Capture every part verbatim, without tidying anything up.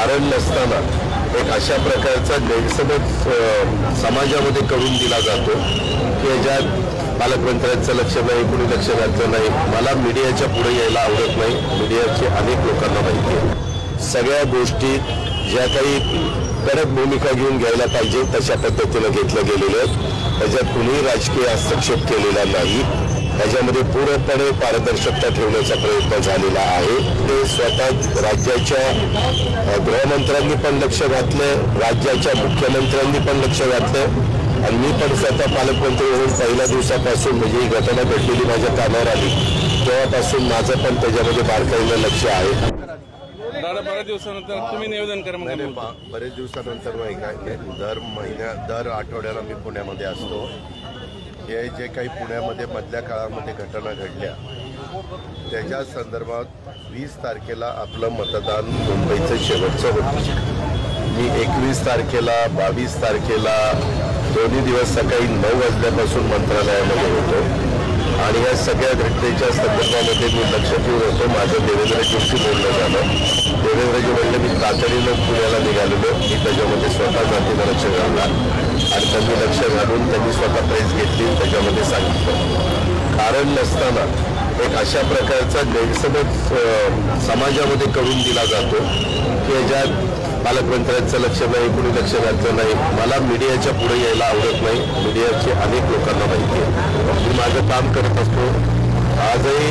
कारण नसताना एक अशा प्रकारचा गैरसमज समाजामध्ये करून दिला जातो की याच्यात पालकमंत्र्यांचं लक्ष नाही, कुणी लक्ष घातलं नाही. मला मीडियाच्या पुढे यायला आवडत नाही. मीडियाचे अनेक लोकांना माहिती आहे. सगळ्या गोष्टी ज्या काही कडक भूमिका घेऊन घ्यायला पाहिजे तशा पद्धतीनं घेतलं गेलेलं आहे. त्याच्यात कुणीही राजकीय हस्तक्षेप केलेला नाही. त्याच्यामध्ये पूर्णपणे पारदर्शकता ठेवण्याचा प्रयत्न झालेला आहे. ते स्वतः राज्याच्या गृहमंत्र्यांनी पण लक्ष घातलं, राज्याच्या मुख्यमंत्र्यांनी पण लक्ष घातलं आणि मी पण स्वतः पालकमंत्री होऊन पहिल्या दिवसापासून म्हणजे ही घटना घडलेली माझ्या कानावर आली तेव्हापासून माझं पण त्याच्यामध्ये बारकाईनं लक्ष आहे. दादा बऱ्याच दिवसानंतर तुम्ही निवेदन करा. बरेच दिवसानंतर नाही काय दर महिन्या दर आठवड्याला मी पुण्यामध्ये असतो. हे जे काही पुण्यामध्ये मधल्या काळामध्ये घटना घडल्या त्याच्या संदर्भात वीस तारखेला आपलं मतदान मुंबईचं शेवटचं होतं. मी एकवीस तारखेला बावीस तारखेला दोन्ही दिवस सकाळी नऊ वाजल्यापासून मंत्रालयामध्ये होतो आणि या सगळ्या घटनेच्या संदर्भामध्ये मी लक्ष ठेवून होतो. माझं देवेंद्रजींशी बोलणं झालं. देवेंद्रजी म्हणले मी तातडीनं पुण्याला निघालेलो. मी त्याच्यामध्ये स्वतः जातीनं लक्ष घालणार आणि त्यांनी लक्ष घालून त्यांनी स्वतः प्रेस घेतली. त्याच्यामध्ये सांगितलं कारण नसताना एक अशा प्रकारचा गैरसमज समाजामध्ये करून दिला जातो की याच्यात पालकमंत्र्यांचं लक्ष नाही, कुणी लक्ष घातलं नाही. मला मीडियाच्या पुढे यायला आवडत नाही. मीडियाचे अनेक लोकांना माहिती आहे. मी माझं काम करत असतो. आजही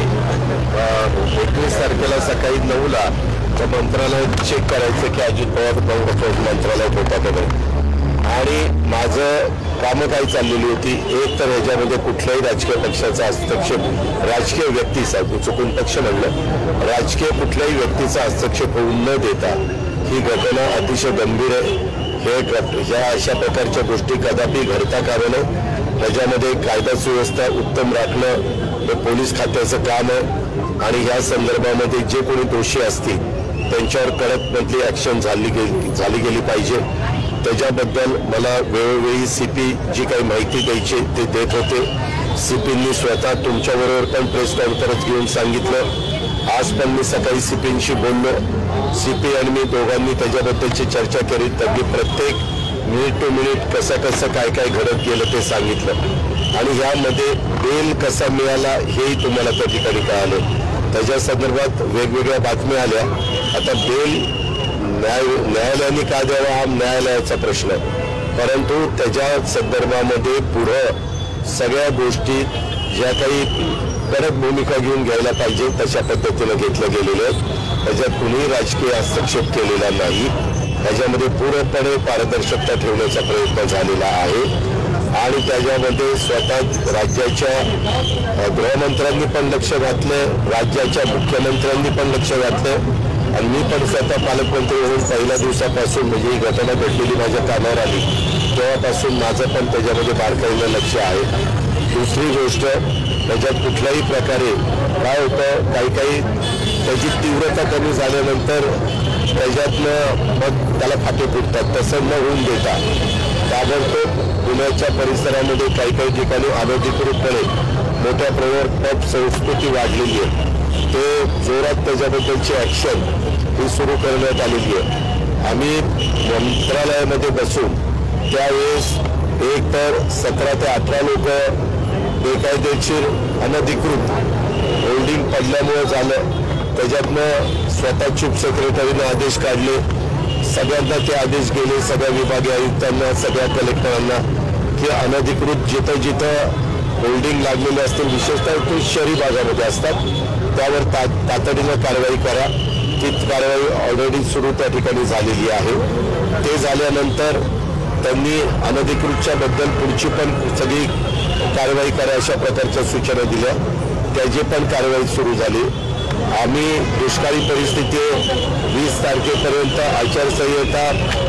एकवीस तारखेला सकाळी नऊला मंत्रालयात चेक करायचं की अजित पवार मंत्रालयात होता का नाही आणि माझं कामं काय चाललेली होती. एक तर ह्याच्यामध्ये कुठल्याही राजकीय पक्षाचा हस्तक्षेप, राजकीय व्यक्तीचा, चुकून पक्ष म्हणलं, राजकीय कुठल्याही व्यक्तीचा हस्तक्षेप होऊन न देता ही घटना अतिशय गंभीर आहे. हे ह्या अशा प्रकारच्या गोष्टी कदापि घडता कामा नये. त्याच्यामध्ये कायदा सुव्यवस्था उत्तम राखणं हे पोलीस खात्याचं काम आहे आणि या संदर्भामध्ये जे कोणी दोषी असतील त्यांच्यावर कडकमधली ॲक्शन झाली गेली झाली गेली पाहिजे. त्याच्याबद्दल मला वेळोवेळी सी पी जी काही माहिती द्यायची ते देत होते. सी पींनी स्वतः तुमच्याबरोबर पण प्रेस कॉन्फरन्स घेऊन सांगितलं. आज पण मी सकाळी सी पींशी बोललो. सी पी आणि मी दोघांनी त्याच्याबद्दलची चर्चा केली. त्यांनी प्रत्येक मिनिट टू मिनिट कसं कसं काय काय घडत गेलं ते सांगितलं आणि यामध्ये बेल कसा मिळाला हेही तुम्हाला त्या ठिकाणी कळालं. त्याच्या संदर्भात वेगवेगळ्या बातम्या आल्या. आता बेल न्याय न्यायालयाने का द्यावा हा न्यायालयाचा प्रश्न आहे, परंतु त्याच्या संदर्भामध्ये पुढं सगळ्या गोष्टी ज्या काही कडक भूमिका घेऊन घ्यायला पाहिजे तशा पद्धतीनं घेतलं गेलेलं आहे. त्याच्यात कुणीही राजकीय हस्तक्षेप केलेला नाही. त्याच्यामध्ये पूर्णपणे पारदर्शकता ठेवण्याचा प्रयत्न झालेला आहे आणि त्याच्यामध्ये स्वतः राज्याच्या गृहमंत्र्यांनी पण लक्ष घातलं, राज्याच्या मुख्यमंत्र्यांनी पण लक्ष घातलं आणि मी पण स्वतः पालकमंत्री होऊन पहिल्या दिवसापासून म्हणजे ही घटना घडलेली माझ्या कानावर आली तेव्हापासून माझं पण त्याच्यामध्ये बारकाईनं लक्ष आहे. दुसरी गोष्ट त्याच्यात कुठल्याही प्रकारे काय होतं, काही काही त्याची तीव्रता कमी झाल्यानंतर त्याच्यातनं मग त्याला फाटे फुटतात. तसं न होऊन देता ताबडतोब पुण्याच्या परिसरामध्ये काही काही ठिकाणी अनधिकृतपणे मोठ्या प्रमाणात संस्कृती वाढलेली आहे. ते जोरात त्याच्याबद्दलची ॲक्शन ही सुरू करण्यात आलेली आहे. आम्ही मंत्रालयामध्ये बसून त्यावेळेस एक तर सतरा ते अठरा लोक बेकायदेशीर अनधिकृत होल्डिंग पडल्यामुळे झालं. त्याच्यातनं स्वतः चीफ सेक्रेटरीने आदेश काढले. सगळ्यांना ते आदेश गेले, सगळ्या विभागीय आयुक्तांना, सगळ्या कलेक्टरांना की अनधिकृत जिथं जिथं होल्डिंग लागलेले असतील, विशेषतः ते शहरी भागामध्ये असतात, त्यावर ता तातडीनं कारवाई करा. ती कारवाई ऑलरेडी सुरू त्या ठिकाणी झालेली आहे. ते झाल्यानंतर त्यांनी अनधिकृतच्या बद्दल पुढची पण सगळी कारवाई करा अशा प्रकारच्या सूचना दिल्या. त्याची पण कारवाई सुरू झाली. आम्ही दुष्काळी परिस्थिती वीस तारखेपर्यंत आचारसंहिता,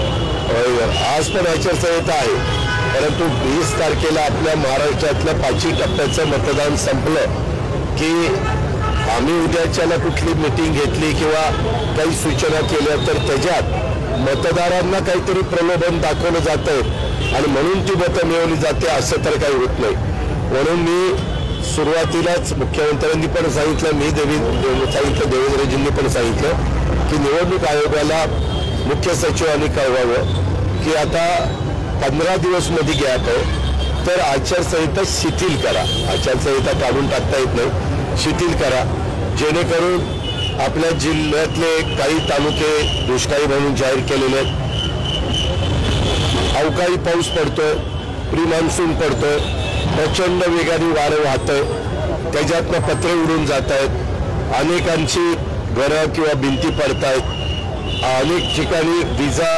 आज पण आचारसंहिता आहे, परंतु वीस तारखेला आपल्या महाराष्ट्रातल्या पाचही टप्प्याचं मतदान संपलं की आम्ही उद्याच्याला कुठली मिटिंग घेतली किंवा काही सूचना केल्या तर त्याच्यात मतदारांना काहीतरी प्रलोभन दाखवलं जातंय आणि म्हणून ती मतं मिळवली जाते असं तर काही होत नाही. म्हणून मी सुरुवातीलाच मुख्यमंत्र्यांनी पण सांगितलं, मी देवी सांगितलं, देवेंद्रजींनी पण सांगितलं की निवडणूक आयोगाला मुख्य सचिवांनी कळवावं की आता पंधरा दिवस मध्ये गॅप आहे, तर आचारसंहिता शिथिल करा. आचारसंहिता काढून टाकता येत नाही, शिथिल करा, जेणेकरून आपल्या जिल्ह्यातले काही तालुके दुष्काळी म्हणून जाहीर केलेले आहेत. अवकाळी पाऊस पडतोय, प्री मान्सून पडतोय, प्रचंड वेगाने वारं वाहतंय, त्याच्यातनं पत्रे उडून जात आहेत, अनेकांची घरं किंवा भिंती पडतायत, अनेक ठिकाणी विजा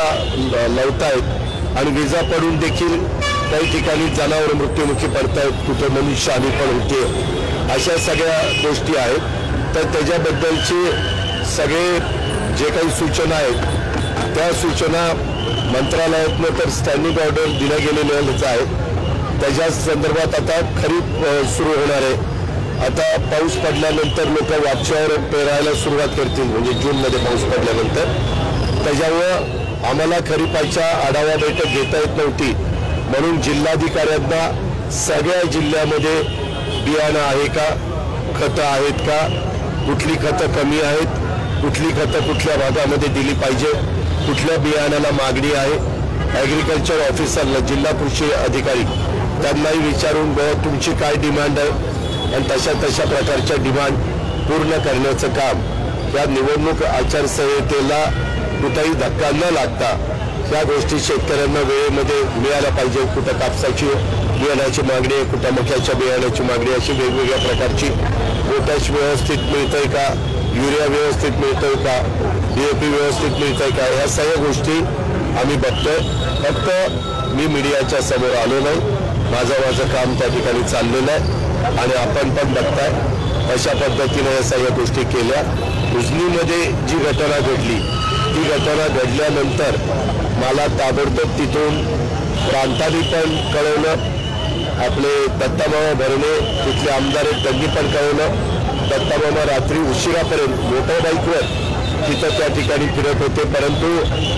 लावतायत आणि विजा पडून देखील काही ठिकाणी जनावर मृत्युमुखी पडतायत, कुठे मनुष्यहानी पण होते. अशा सगळ्या गोष्टी आहेत. तर त्याच्याबद्दलचे सगळे जे काही सूचना आहेत त्या सूचना मंत्रालयातनं तर स्टँडिंग ऑर्डर दिल्या गेलेल्याच आहेत. त्याच्या संदर्भात आता खरीप सुरू होणार आहे. आता पाऊस पडल्यानंतर लोक वापशावर पेरायला सुरुवात करतील, म्हणजे जूनमध्ये पाऊस पडल्यानंतर. त्याच्यामुळं आम्हाला खरीपाच्या आढावा बैठक घेता येत नव्हती, म्हणून जिल्हाधिकाऱ्यांना सगळ्या जिल्ह्यामध्ये बियाणं आहे का, खतं आहेत का, कुठली खतं कमी आहेत, कुठली खतं कुठल्या भागामध्ये दिली पाहिजे, कुठल्या बियाणाला मागणी आहे, ॲग्रिकल्चर ऑफिसरला, जिल्हा कृषी अधिकारी त्यांनाही विचारून ब तुमची काय डिमांड आहे आणि तशा तशा प्रकारच्या डिमांड पूर्ण करण्याचं काम या निवडणूक आचारसंहितेला कुठेही धक्का न लागता ह्या गोष्टी शेतकऱ्यांना वेळेमध्ये मिळायला पाहिजे. कुठं कापसाची बियाण्याची मागणी आहे, कुठं मक्याच्या बियाण्याची मागणी, अशी वेगवेगळ्या प्रकारची. पोटॅश व्यवस्थित मिळतंय का, युरिया व्यवस्थित मिळतोय का, डीएपी व्यवस्थित मिळतंय का, ह्या सगळ्या गोष्टी आम्ही बघतोय. फक्त मी मीडियाच्या समोर आलो नाही, माझं माझं काम त्या ठिकाणी चाललेलं आहे आणि आपण पण बघताय अशा पद्धतीने या सगळ्या गोष्टी केल्या. उजनीमध्ये जी घटना घडली ती घटना घडल्यानंतर मला ताबडतोब तिथून प्रांतांनी पण कळवलं, आपले दत्तामामा भरणे तिथले आमदार आहेत त्यांनी पण कळवलं. दत्तामामा रात्री उशिरापर्यंत मोटर बाईकवर तिथं त्या ठिकाणी फिरत होते, परंतु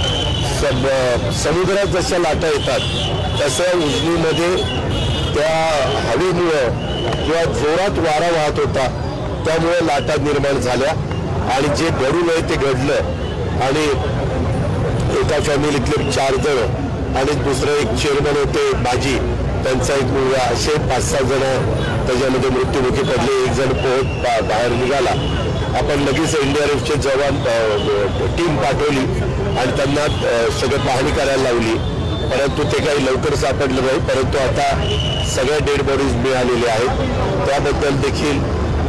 सब समुद्रात जशा लाटा येतात तसं उजनीमध्ये त्या हवेमुळं किंवा जोरात वारा वाहत होता त्यामुळे लाटा निर्माण झाल्या आणि जे घडू नये ते घडलं. आणि एका फॅमिलीतले चार जण आणि दुसरं एक चेअरमन होते बाजी, त्यांचा एक मुलगा, असे पाच सहा जण त्याच्यामध्ये मृत्युमुखी पडले. एक जण पोहत बाहेर निघाला. आपण लगेच एनडीआरएफचे जवान टीम पाठवली आणि त्यांना सगळं पाहणी करायला लावली, परंतु ते काही लवकर सापडलं नाही. परंतु आता सगळ्या डेड बॉडीज मिळालेल्या आहेत. त्याबद्दल देखील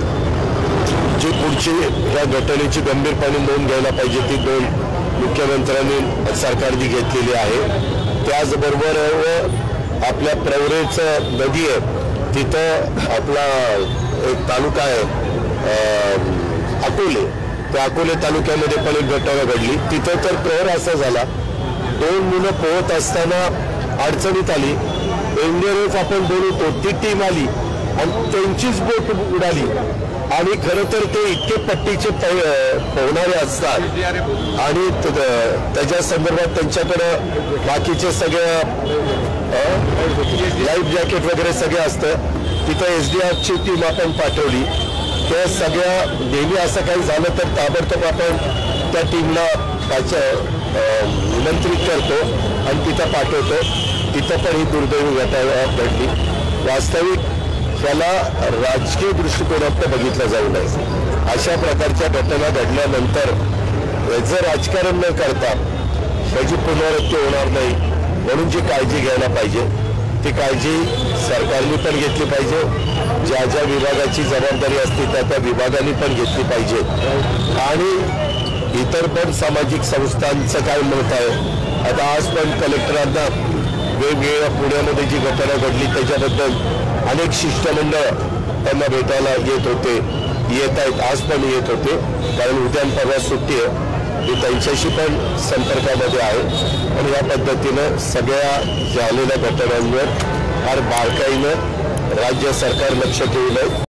जी पुढची या घटनेची गंभीरपणे नोंद घ्यायला पाहिजे ती नोंद मुख्यमंत्र्यांनी सरकारने घेतलेली आहे. त्याचबरोबर आपल्या प्रवरेचं नदी आहे तिथं आपला एक तालुका आहे अकोले, त्या अकोले तालुक्यामध्ये पण एक घटना घडली. तिथं तर प्रवर असा झाला, दोन मुलं पोहत असताना अडचणीत आली, एनडीआरएफ आपण बोलवतो ती टीम आली आणि त्यांचीच बोट उडाली. आणि खरं तर ते इतके पट्टीचे पोहणारे असतात आणि त्याच्या संदर्भात त्यांच्याकडं बाकीचे सगळं लाईफ जॅकेट वगैरे सगळं असतं. तिथं एस डी एफची टीम आपण पाठवली. त्या सगळ्या नेहमी असं काही झालं तर ताबडतोब आपण त्या टीमला निमंत्रित करतो आणि तिथं पाठवतो. तिथं पण ही दुर्दैवी घटना घडली. वास्तविक त्याला राजकीय दृष्टिकोनातून बघितलं जाऊ नये. अशा प्रकारच्या घटना घडल्यानंतर याचं राजकारण न करता त्याची पुनरावृत्ती होणार नाही म्हणून जी काळजी घ्यायला पाहिजे ती काळजी सरकारने पण घेतली पाहिजे. ज्या ज्या विभागाची जबाबदारी असते त्या त्या विभागाने पण घेतली पाहिजे. आणि इतर पण सामाजिक संस्थांचं काय मत आहे. आता आज पण कलेक्टरांना वेगवेगळ्या पुण्यामध्ये जी घटना घडली त्याच्याबद्दल अनेक शिष्टमंडळ त्यांना भेटायला येत होते, येत आहेत, आज पण येत होते, कारण उद्या परवा सुट्टी आहे. मी त्यांच्याशी पण संपर्कामध्ये आहे आणि या पद्धतीनं सगळ्या झालेल्या घटनांवर फार बारकाईनं राज्य सरकार लक्ष ठेवलं आहे.